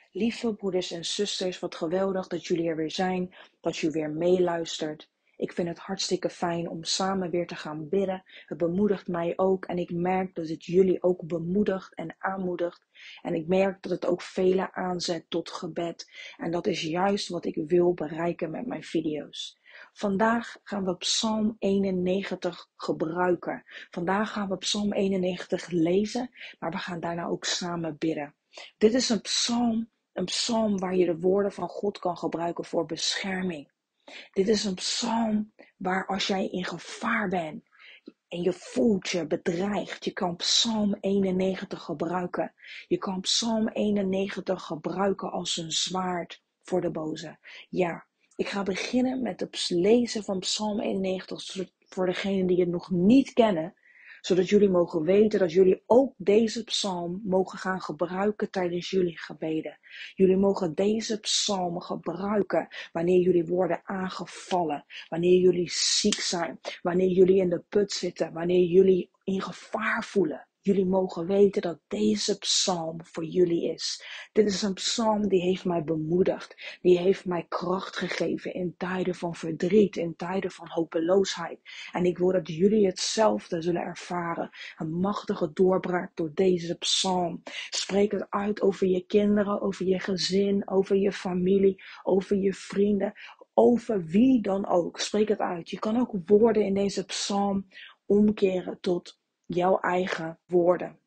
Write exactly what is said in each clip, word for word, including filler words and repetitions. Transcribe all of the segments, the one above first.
Lieve broeders en zusters, wat geweldig dat jullie er weer zijn, dat u weer meeluistert. Ik vind het hartstikke fijn om samen weer te gaan bidden. Het bemoedigt mij ook en ik merk dat het jullie ook bemoedigt en aanmoedigt. En ik merk dat het ook velen aanzet tot gebed. En dat is juist wat ik wil bereiken met mijn video's. Vandaag gaan we Psalm eenennegentig gebruiken. Vandaag gaan we Psalm eenennegentig lezen, maar we gaan daarna ook samen bidden. Dit is een psalm, een psalm waar je de woorden van God kan gebruiken voor bescherming. Dit is een psalm waar als jij in gevaar bent en je voelt je bedreigd, je kan Psalm eenennegentig gebruiken. Je kan Psalm eenennegentig gebruiken als een zwaard voor de boze. Ja, ik ga beginnen met het lezen van Psalm eenennegentig voor degenen die het nog niet kennen, zodat jullie mogen weten dat jullie ook deze psalm mogen gaan gebruiken tijdens jullie gebeden. Jullie mogen deze psalm gebruiken wanneer jullie worden aangevallen, wanneer jullie ziek zijn, wanneer jullie in de put zitten, wanneer jullie in gevaar voelen. Jullie mogen weten dat deze psalm voor jullie is. Dit is een psalm die heeft mij bemoedigd. Die heeft mij kracht gegeven in tijden van verdriet, in tijden van hopeloosheid. En ik wil dat jullie hetzelfde zullen ervaren. Een machtige doorbraak door deze psalm. Spreek het uit over je kinderen, over je gezin, over je familie, over je vrienden, over wie dan ook. Spreek het uit. Je kan ook woorden in deze psalm omkeren tot jouw eigen woorden.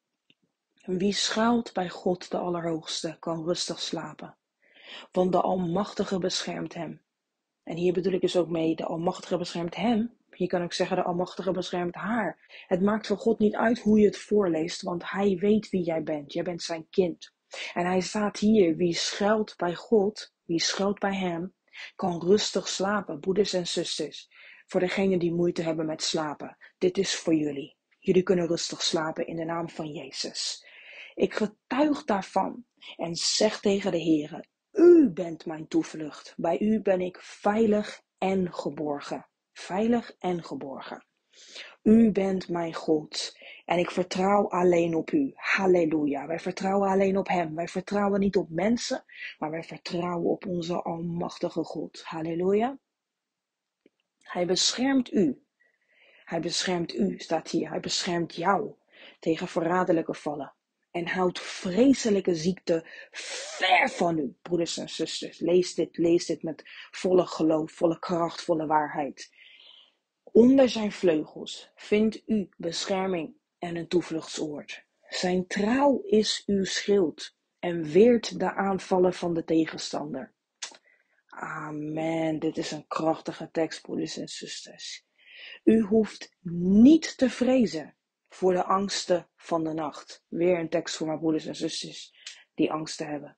Wie schuilt bij God de Allerhoogste kan rustig slapen, want de Almachtige beschermt hem. En hier bedoel ik dus ook mee, de Almachtige beschermt hem. Je kan ook zeggen, de Almachtige beschermt haar. Het maakt voor God niet uit hoe je het voorleest, want hij weet wie jij bent. Jij bent zijn kind. En hij staat hier, wie schuilt bij God, wie schuilt bij hem, kan rustig slapen, broeders en zusters. Voor degenen die moeite hebben met slapen, dit is voor jullie. Jullie kunnen rustig slapen in de naam van Jezus. Ik getuig daarvan en zeg tegen de Heere, u bent mijn toevlucht. Bij u ben ik veilig en geborgen. Veilig en geborgen. U bent mijn God en ik vertrouw alleen op u. Halleluja. Wij vertrouwen alleen op hem. Wij vertrouwen niet op mensen, maar wij vertrouwen op onze almachtige God. Halleluja. Hij beschermt u. Hij beschermt u, staat hier. Hij beschermt jou tegen verraderlijke vallen. En houdt vreselijke ziekte ver van u, broeders en zusters. Lees dit, lees dit met volle geloof, volle kracht, volle waarheid. Onder zijn vleugels vindt u bescherming en een toevluchtsoord. Zijn trouw is uw schild en weert de aanvallen van de tegenstander. Amen, dit is een krachtige tekst, broeders en zusters. U hoeft niet te vrezen voor de angsten van de nacht. Weer een tekst voor mijn broeders en zusters die angsten hebben.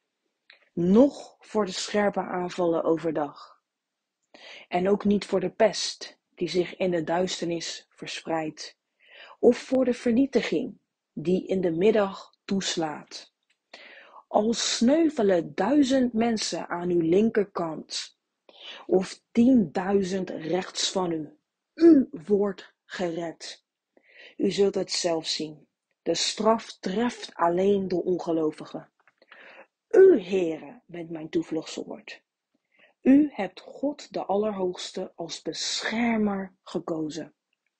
Noch voor de scherpe aanvallen overdag. En ook niet voor de pest die zich in de duisternis verspreidt. Of voor de vernietiging die in de middag toeslaat. Al sneuvelen duizend mensen aan uw linkerkant. Of tienduizend rechts van u. U wordt gered. U zult het zelf zien. De straf treft alleen de ongelovigen. U, Heere, bent mijn toevluchtsoord. U hebt God de Allerhoogste als beschermer gekozen.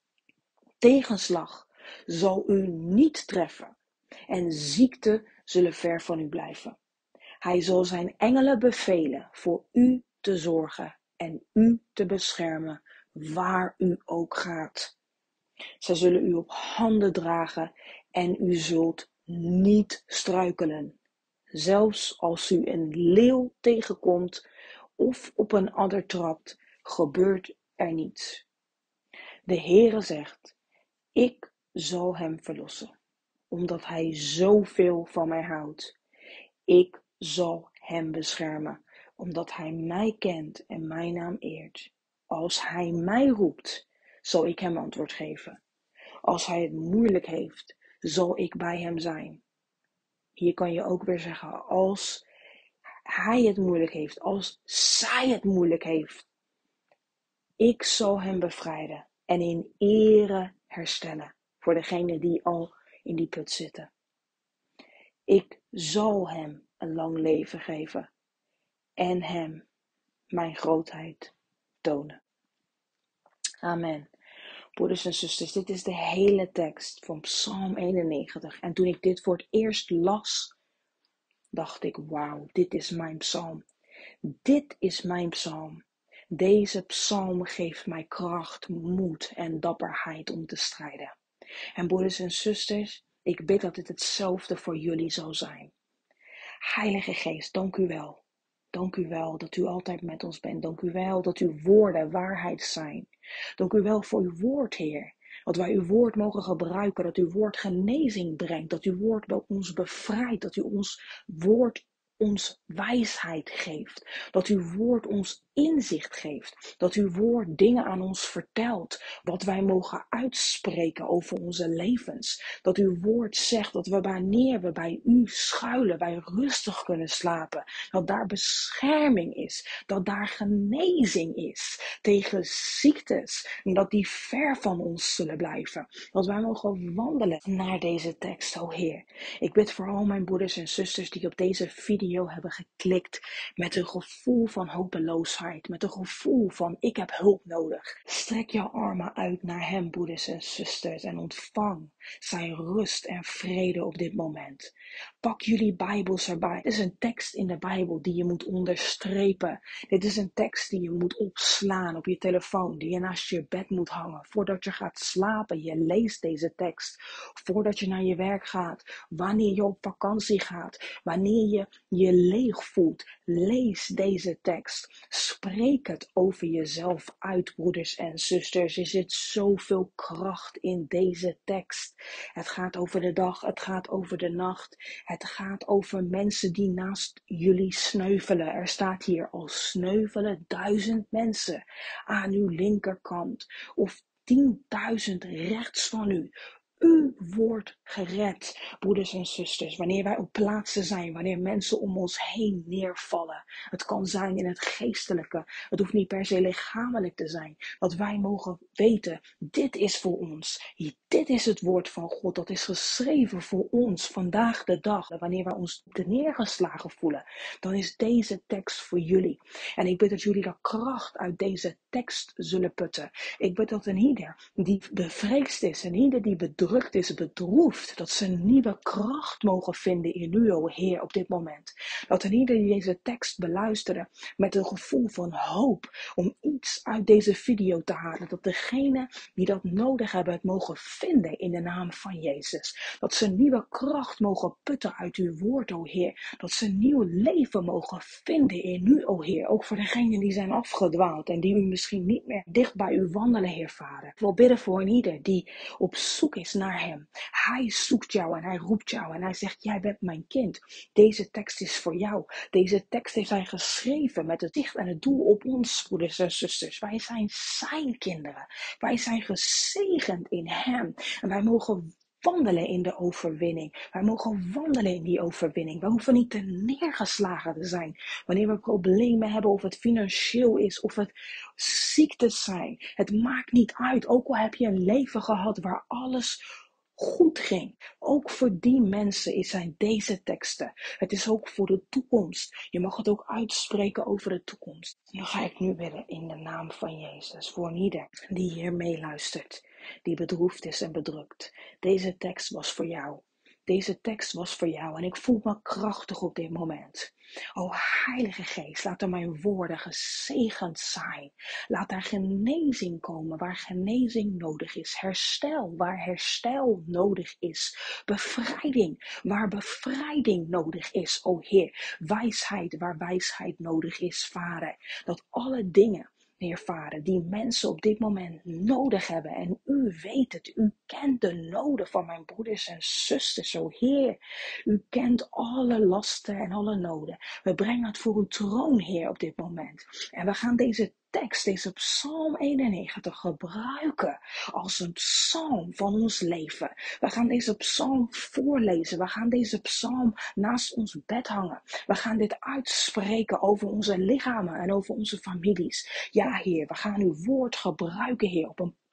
Tegenslag zal u niet treffen en ziekte zullen ver van u blijven. Hij zal zijn engelen bevelen voor u te zorgen en u te beschermen waar u ook gaat. Zij zullen u op handen dragen en u zult niet struikelen. Zelfs als u een leeuw tegenkomt of op een adder trapt, gebeurt er niets. De Heere zegt, ik zal hem verlossen, omdat hij zoveel van mij houdt. Ik zal hem beschermen, omdat hij mij kent en mijn naam eert. Als hij mij roept, zal ik hem antwoord geven. Als hij het moeilijk heeft, zal ik bij hem zijn. Hier kan je ook weer zeggen, als hij het moeilijk heeft, als zij het moeilijk heeft. Ik zal hem bevrijden en in ere herstellen voor degenen die al in die put zitten. Ik zal hem een lang leven geven en hem mijn grootheid tonen. Amen. Broeders en zusters, dit is de hele tekst van Psalm eenennegentig. En toen ik dit voor het eerst las, dacht ik, wauw, dit is mijn psalm. Dit is mijn psalm. Deze psalm geeft mij kracht, moed en dapperheid om te strijden. En broeders en zusters, ik bid dat dit hetzelfde voor jullie zal zijn. Heilige Geest, dank u wel. Dank u wel dat u altijd met ons bent. Dank u wel dat uw woorden waarheid zijn. Dank u wel voor uw woord, Heer. Dat wij uw woord mogen gebruiken, dat uw woord genezing brengt, dat uw woord ons bevrijdt, dat u ons woord ons wijsheid geeft, dat uw woord ons inzicht geeft, dat uw woord dingen aan ons vertelt, wat wij mogen uitspreken over onze levens, dat uw woord zegt dat we wanneer we bij u schuilen, wij rustig kunnen slapen, dat daar bescherming is, dat daar genezing is tegen ziektes, en dat die ver van ons zullen blijven, dat wij mogen wandelen naar deze tekst, o Heer. Ik bid voor al mijn broeders en zusters die op deze video hebben geklikt met een gevoel van hopeloosheid, met een gevoel van ik heb hulp nodig. Strek jouw armen uit naar hem, broeders en zusters, en ontvang zijn rust en vrede op dit moment. Pak jullie Bijbels erbij. Dit is een tekst in de Bijbel die je moet onderstrepen. Dit is een tekst die je moet opslaan op je telefoon, die je naast je bed moet hangen. Voordat je gaat slapen, je leest deze tekst. Voordat je naar je werk gaat, wanneer je op vakantie gaat, wanneer je je leeg voelt, lees deze tekst. Spreek het over jezelf uit, broeders en zusters. Er zit zoveel kracht in deze tekst. Het gaat over de dag, het gaat over de nacht. Het gaat over mensen die naast jullie sneuvelen. Er staat hier al sneuvelen duizend mensen aan uw linkerkant. Of tienduizend rechts van u. U wordt gered, broeders en zusters, wanneer wij op plaatsen zijn, wanneer mensen om ons heen neervallen. Het kan zijn in het geestelijke, het hoeft niet per se lichamelijk te zijn. Dat wij mogen weten, dit is voor ons. Dit is het woord van God, dat is geschreven voor ons vandaag de dag. Wanneer wij ons neergeslagen voelen, dan is deze tekst voor jullie. En ik bid dat jullie de kracht uit deze tekst zullen putten. Ik bid dat een ieder die bevreesd is, een ieder die bedrukt is, bedroefd, dat ze een nieuwe kracht mogen vinden in u, o Heer, op dit moment. Dat een ieder die deze tekst beluisteren met een gevoel van hoop om iets uit deze video te halen, dat degene die dat nodig hebben het mogen vinden in de naam van Jezus. Dat ze een nieuwe kracht mogen putten uit uw woord, o Heer. Dat ze een nieuw leven mogen vinden in u, o Heer. Ook voor degenen die zijn afgedwaald en die u misschien niet meer dicht bij u wandelen, Heer Vader. Ik wil bidden voor een ieder die op zoek is naar hem. Hij zoekt jou en hij roept jou en hij zegt, jij bent mijn kind. Deze tekst is voor jou. Deze tekst heeft hij geschreven met het zicht en het doel op ons, broeders en zusters. Wij zijn zijn kinderen. Wij zijn gezegend in hem. En wij mogen wandelen in de overwinning. Wij mogen wandelen in die overwinning. We hoeven niet te neergeslagen te zijn. Wanneer we problemen hebben, of het financieel is, of het ziektes zijn. Het maakt niet uit. Ook al heb je een leven gehad waar alles goed ging. Ook voor die mensen zijn deze teksten. Het is ook voor de toekomst. Je mag het ook uitspreken over de toekomst. En dan ga ik nu bidden in de naam van Jezus. Voor ieder die hier meeluistert. Die bedroefd is en bedrukt. Deze tekst was voor jou. Deze tekst was voor jou. En ik voel me krachtig op dit moment. O Heilige Geest, laat er mijn woorden gezegend zijn. Laat er genezing komen waar genezing nodig is. Herstel waar herstel nodig is. Bevrijding waar bevrijding nodig is, o Heer. Wijsheid waar wijsheid nodig is, Vader. Dat alle dingen, Heer Vader, die mensen op dit moment nodig hebben. En u weet het, u kent de noden van mijn broeders en zusters, o Heer. U kent alle lasten en alle noden. We brengen het voor uw troon, Heer, op dit moment. En we gaan deze tekst, deze Psalm eenennegentig, gebruiken als een psalm van ons leven. We gaan deze psalm voorlezen. We gaan deze psalm naast ons bed hangen. We gaan dit uitspreken over onze lichamen en over onze families. Ja, Heer, we gaan uw woord gebruiken, Heer, op een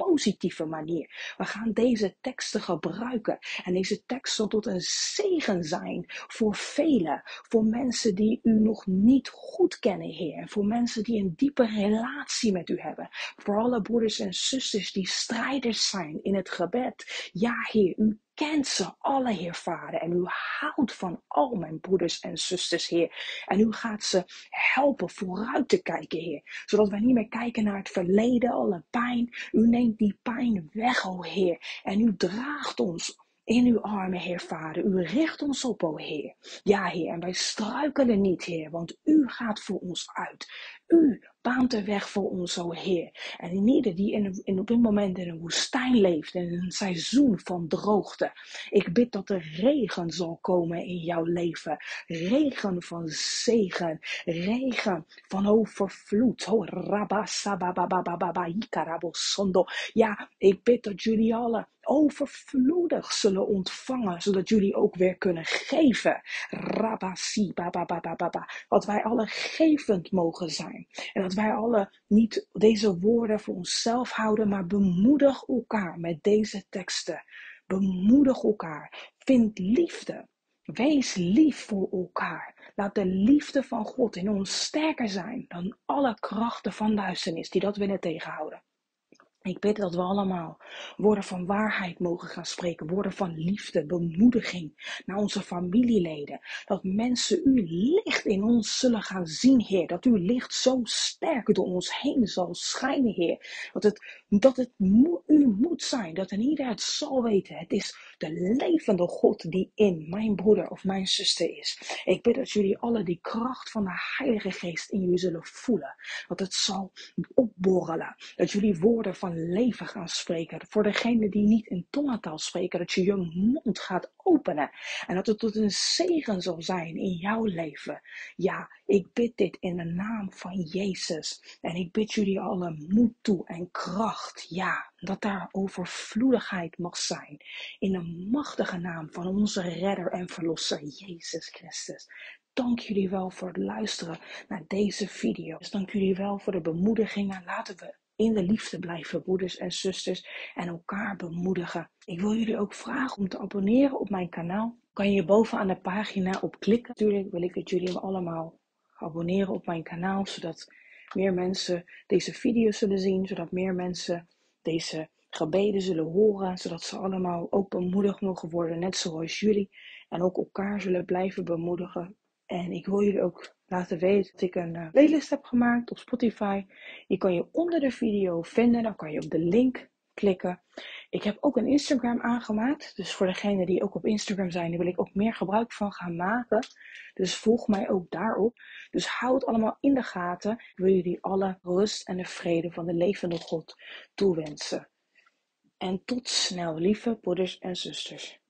positieve manier. We gaan deze teksten gebruiken. En deze tekst zal tot een zegen zijn voor velen. Voor mensen die u nog niet goed kennen, Heer. En voor mensen die een diepe relatie met u hebben. Voor alle broeders en zusters die strijders zijn in het gebed. Ja, Heer, u kent ze alle, Heer Vader. En u houdt van al mijn broeders en zusters, Heer. En u gaat ze helpen vooruit te kijken, Heer. Zodat wij niet meer kijken naar het verleden, alle pijn. U neemt die pijn weg, o Heer. En u draagt ons in uw armen, Heer Vader. U richt ons op, o Heer. Ja, Heer, en wij struikelen niet, Heer, want u gaat voor ons uit. U baant de weg voor ons, o Heer. En in ieder die in, in, op dit moment in een woestijn leeft, in een seizoen van droogte. Ik bid dat er regen zal komen in jouw leven. Regen van zegen. Regen van overvloed. Oh, rabasabababababa, ikarabosondo. Ja, ik bid dat jullie alle overvloedig zullen ontvangen, zodat jullie ook weer kunnen geven. Rabasi, bababababa. Dat wij alle gevend mogen zijn. En dat wij alle niet deze woorden voor onszelf houden, maar bemoedig elkaar met deze teksten. Bemoedig elkaar. Vind liefde. Wees lief voor elkaar. Laat de liefde van God in ons sterker zijn dan alle krachten van duisternis die dat willen tegenhouden. Ik bid dat we allemaal woorden van waarheid mogen gaan spreken. Woorden van liefde, bemoediging naar onze familieleden. Dat mensen uw licht in ons zullen gaan zien, Heer. Dat uw licht zo sterk door ons heen zal schijnen, Heer. Dat het, dat het mo- u moet zijn. Dat een ieder het zal weten. Het is de levende God die in mijn broeder of mijn zuster is. Ik bid dat jullie alle die kracht van de Heilige Geest in jullie zullen voelen. Dat het zal opborrelen. Dat jullie woorden van leven gaan spreken. Voor degenen die niet in tongentaal spreken, dat je je mond gaat openen. En dat het tot een zegen zal zijn in jouw leven. Ja, ik bid dit in de naam van Jezus. En ik bid jullie alle moed toe en kracht. Ja, dat daar overvloedigheid mag zijn. In de machtige naam van onze redder en verlosser, Jezus Christus. Dank jullie wel voor het luisteren naar deze video. Dus dank jullie wel voor de bemoedigingen. Laten we in de liefde blijven, broeders en zusters, en elkaar bemoedigen. Ik wil jullie ook vragen om te abonneren op mijn kanaal. Kan je bovenaan de pagina op klikken. Natuurlijk wil ik dat jullie allemaal abonneren op mijn kanaal, zodat meer mensen deze video's zullen zien, zodat meer mensen deze gebeden zullen horen, zodat ze allemaal ook bemoedigd mogen worden, net zoals jullie, en ook elkaar zullen blijven bemoedigen. En ik wil jullie ook laten weten dat ik een uh, playlist heb gemaakt op Spotify. Die kan je onder de video vinden. Dan kan je op de link klikken. Ik heb ook een Instagram aangemaakt. Dus voor degenen die ook op Instagram zijn, daar wil ik ook meer gebruik van gaan maken. Dus volg mij ook daarop. Dus hou het allemaal in de gaten. Ik wil jullie alle rust en de vrede van de levende God toewensen. En tot snel, lieve broeders en zusters.